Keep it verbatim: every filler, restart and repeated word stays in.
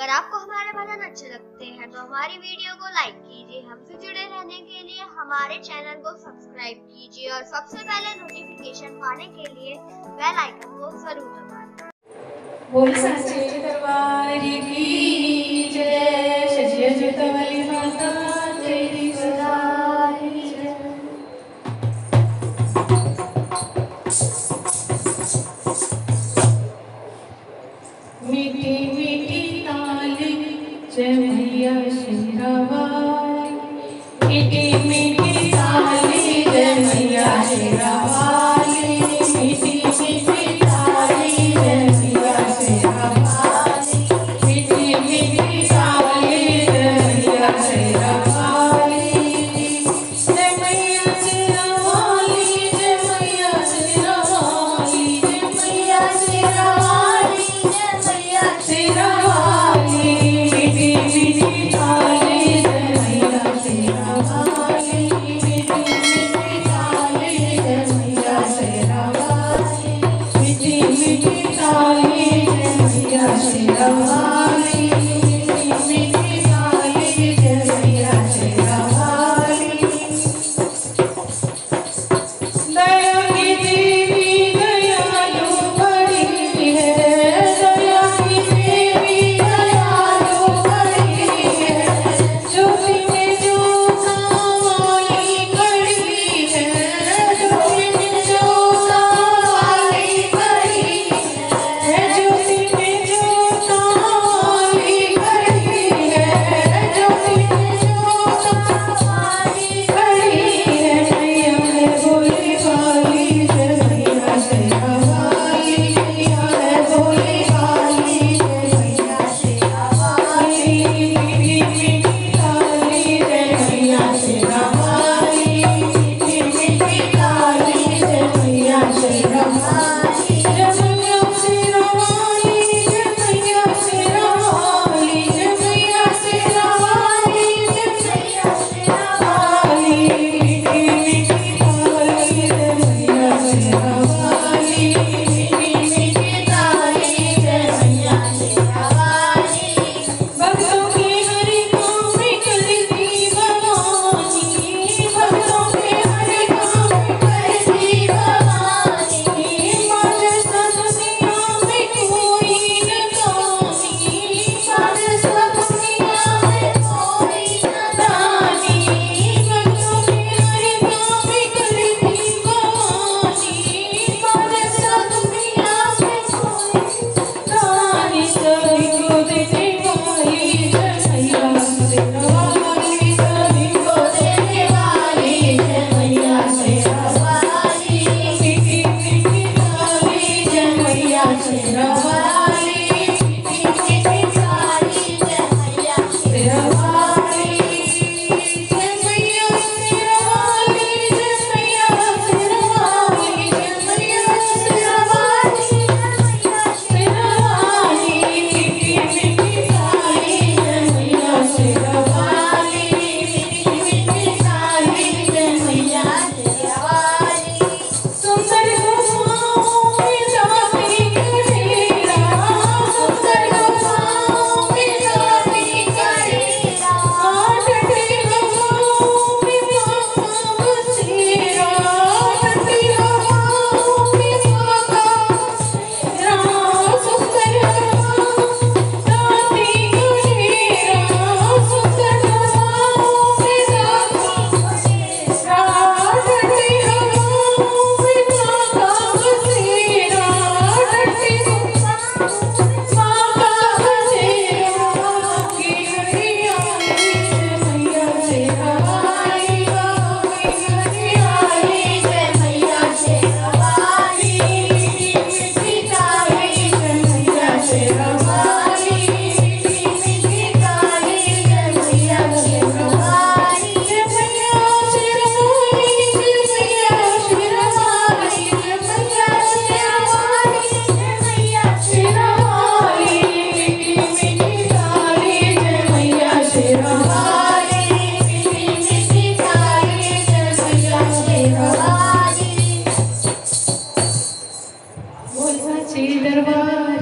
अगर आपको हमारे भजन अच्छे लगते हैं तो हमारी वीडियो को लाइक कीजिए। हमसे जुड़े रहने के लिए हमारे चैनल को सब्सक्राइब कीजिए और सबसे पहले नोटिफिकेशन पाने के लिए बेल आइकन को जरूर दबाएं। बोल सच्चे दरबार की जय, सजिया जोतवाली माता तेरी सदाई जय। मीठी मीठी ताली जय मैया शेरावाली, मीठी मीठी ताली जय मैया शेरावाली, मीठी मीठी ताली जय मैया शेरावाली, मीठी मीठी ताली जय मैया शेरावाली, जय मैया शेरावाली, जय मैया शेरावाली, जय मैया शेरावाली, जय मैया शेरावाली, मीठी मीठी ताली जय मैया शेरावाली, मीठी मीठी ताली जय मैया शेरावाली, मीठी मीठी ताली जय मैया शेरावाली, मीठी मीठी ताली जय मैया शेरावाली। दया की देवी दयालु बड़ी है, दया की देवी दयालु बड़ी है, ज्योति में ज्योता वाली खड़ी है, ज्योति में ज्योता वाली खड़ी है, ज्योति में ज्योता वाली खड़ी है, ज्योति में ज्योता वाली खड़ी है। मैया है भोली भाली जय मैया शेरावाली, मैया है भोली भाली जय मैया शेरावाली, मीठी मीठी ताली जय मैया शेरावाली, मीठी मीठी ताली जय मैया शेरावाली, जय मैया शेरावाली, जय मैया शेरावाली, जय मैया शेरावाली, जय मैया शेरावाली, मीठी मीठी ताली जय मैया शेरावाली, मीठी मीठी ताली जय मैया शेरावाली। भक्तों की हरि काम में करती भवानी, भक्तों के हरि काम में करती भवानी, बाज सब दुनिया में कोई न दानी, बाज सब दुनिया में कोई न दानी, भक्तों के हरि काम में करती भवानी, बाज सब दुनिया में कोई दानी, सभी को देने वाली जय मैया शेरावाली, सभी को देने वाली जय मैया शेरावाली, मीठी मीठी ताली जय मैया शेरावाली, मीठी मीठी ताली जय मैया शेरावाली, जय मैया शेरावाली, जय मैया शेरावाली, जय मैया शेरावाली, जय मैया शेरावाली, मीठी मीठी ताली जय मैया शेरावाली, मीठी मीठी ताली जय मैया शेरावाली। सुंदर गुफाओं में जाती करेरा, सुंदर गुफाओं में जाती करेरा, ठंडी हवाओं में बाबा बसेरा, ठंडी हवाओं में बाबा बसेरा, सुंदर हवाओं जाती करेरा, सुंदर हवाओं में जाती करेरा, ठंडी हवाओं में बाबा बसेरा, ठंडी हवाओं में बाबा बसेरा, की हरियाली जय मैया शेरावाली, की हरियाली जय मैया शेरावाली, मीठी मीठी ताली जय मैया शेरावाली, मीठी मीठी ताली जय मैया शेरावाली, जय मैया शेरावाली, जय मैया शेरावाली, जय मैया शेरावाली, जय मैया शेरावाली, मीठी मीठी ताली जय मैया शेरावाली, मीठी मीठी ताली जय मैया शेरावाली। बोल सच्चे दरबार